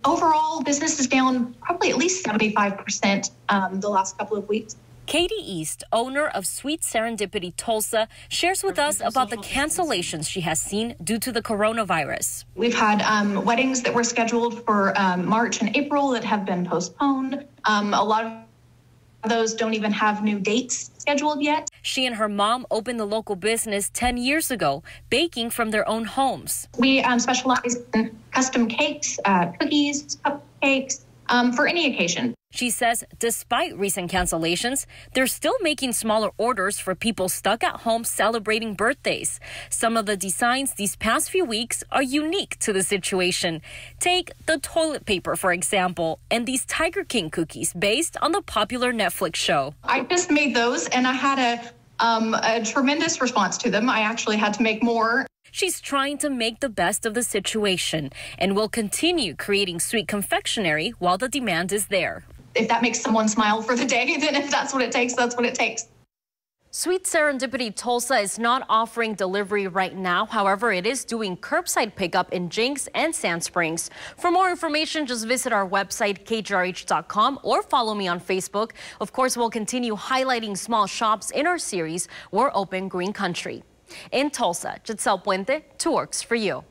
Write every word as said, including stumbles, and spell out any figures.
Overall, business is down probably at least seventy-five percent um, the last couple of weeks. Katie East, owner of Sweet Serendipity Tulsa, shares with us about the cancellations she has seen due to the coronavirus. We've had um, weddings that were scheduled for um, March and April that have been postponed. Um, a lot of those don't even have new dates scheduled yet. She and her mom opened the local business ten years ago, baking from their own homes. We um, specialize in custom cakes, uh, cookies, cupcakes, um, for any occasion. She says despite recent cancellations, they're still making smaller orders for people stuck at home celebrating birthdays. Some of the designs these past few weeks are unique to the situation. Take the toilet paper, for example, and these Tiger King cookies based on the popular Netflix show. I just made those and I had a, um, a tremendous response to them. I actually had to make more. She's trying to make the best of the situation and will continue creating sweet confectionery while the demand is there. If that makes someone smile for the day, then if that's what it takes, that's what it takes. Sweet Serendipity Tulsa is not offering delivery right now. However, it is doing curbside pickup in Jinx and Sand Springs. For more information, just visit our website, K G R H dot com, or follow me on Facebook. Of course, we'll continue highlighting small shops in our series, We're Open Green Country. In Tulsa, Gitzel Puente, two Works for You.